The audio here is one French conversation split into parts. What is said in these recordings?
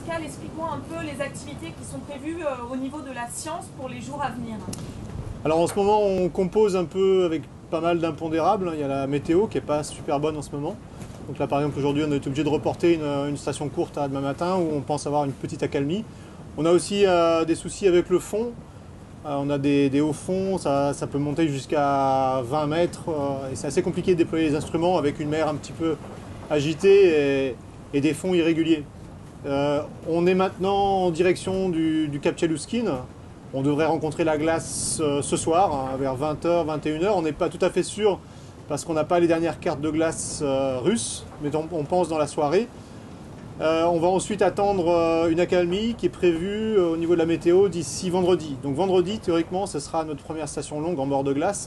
Pascal, explique-moi un peu les activités qui sont prévues au niveau de la science pour les jours à venir. Alors en ce moment, on compose un peu avec pas mal d'impondérables. Il y a la météo qui n'est pas super bonne en ce moment. Donc là, par exemple, aujourd'hui, on est obligé de reporter une station courte à demain matin où on pense avoir une petite accalmie. On a aussi des soucis avec le fond. On a des hauts fonds, ça peut monter jusqu'à 20 mètres. Et c'est assez compliqué de déployer les instruments avec une mer un petit peu agitée et des fonds irréguliers. On est maintenant en direction du Cap Tchelousskine. On devrait rencontrer la glace ce soir, hein, vers 20h, 21h. On n'est pas tout à fait sûr parce qu'on n'a pas les dernières cartes de glace russes, mais on pense dans la soirée. On va ensuite attendre une accalmie qui est prévue au niveau de la météo d'ici vendredi. Donc vendredi, théoriquement, ce sera notre première station longue en bord de glace.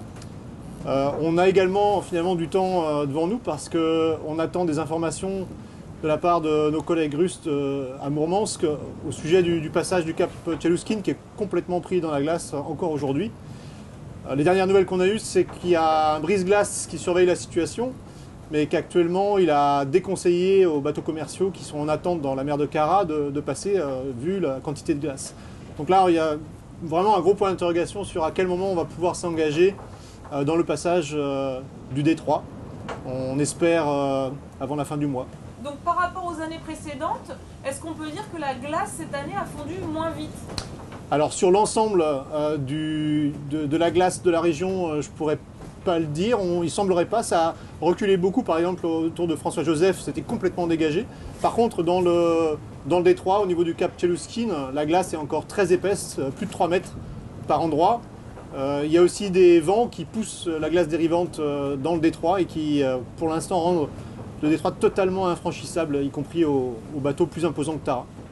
On a également finalement du temps devant nous parce qu'on attend des informations de la part de nos collègues russes à Mourmansk au sujet du passage du cap Tchelousskine qui est complètement pris dans la glace encore aujourd'hui. Les dernières nouvelles qu'on a eues, c'est qu'il y a un brise-glace qui surveille la situation, mais qu'actuellement il a déconseillé aux bateaux commerciaux qui sont en attente dans la mer de Kara de passer vu la quantité de glace. Donc là, il y a vraiment un gros point d'interrogation sur à quel moment on va pouvoir s'engager dans le passage du détroit. On espère avant la fin du mois. Donc par rapport aux années précédentes, est-ce qu'on peut dire que la glace cette année a fondu moins vite? Alors sur l'ensemble de la glace de la région, je pourrais pas le dire, il semblerait pas, ça a reculé beaucoup, par exemple autour de François-Joseph, c'était complètement dégagé. Par contre dans le détroit, au niveau du cap Tchelousskine, la glace est encore très épaisse, plus de 3 mètres par endroit. Il y a aussi des vents qui poussent la glace dérivante dans le détroit et qui pour l'instant rendent le détroit totalement infranchissable, y compris aux bateaux plus imposants que Tara.